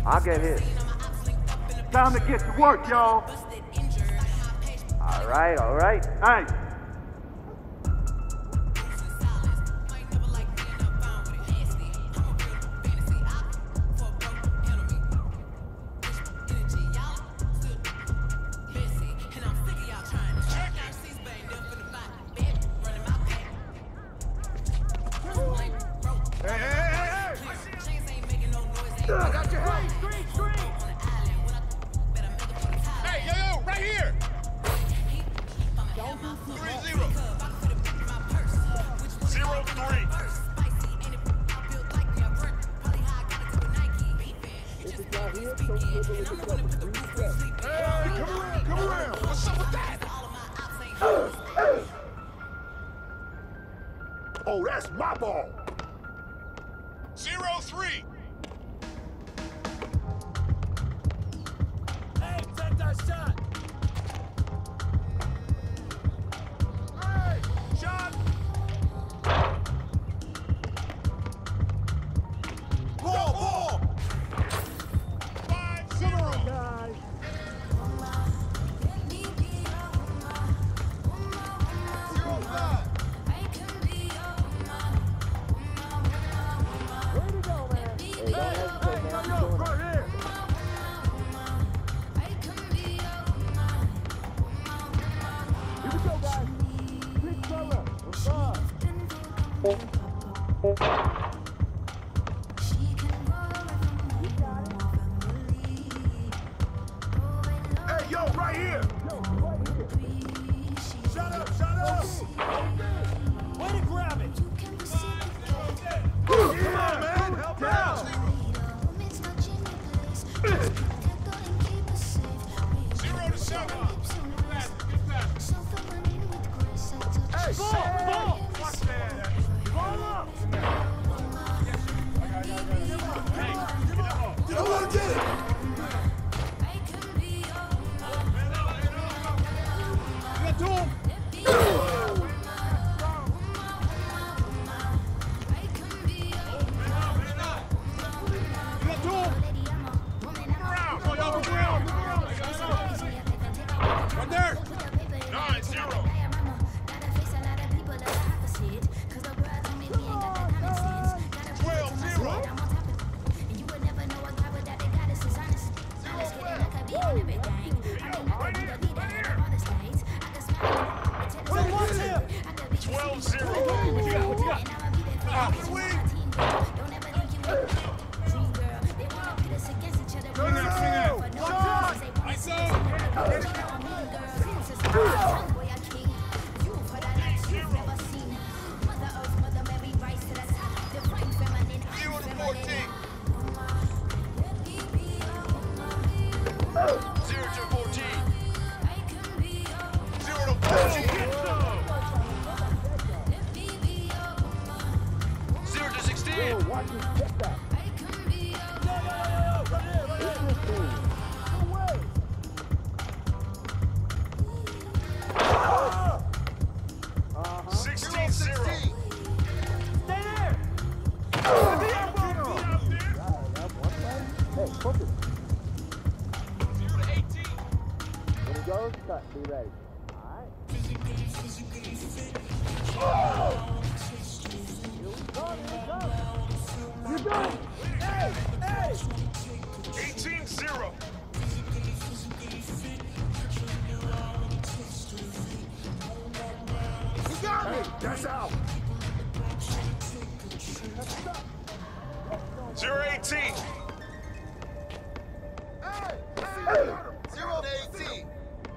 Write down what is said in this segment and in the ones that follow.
I'll get his. Time to get to work, y'all. All right, all right. Hey. I got your head. Screen. Hey, yo, right here. 3-0. 0-3. Hey, come around. What's up with that? Oh, that's my ball. 0-3. Hey, take that shot. Hey, shot. Ball. 5-0. Guys. Hey, yo, right here. Shut up. Way to grab it. Come on, man. Help out. 0-7. Hey, ball. Watch that. Ball up. Hey, I want to get it. Get to him. Right there. 9-0. Be ready. You got it. Hey. 18-0. You got me. That's out. 0-18. Hey. 0-18.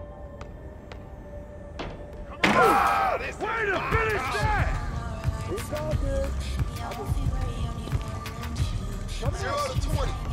Way to finish that! It's all good. 0-20.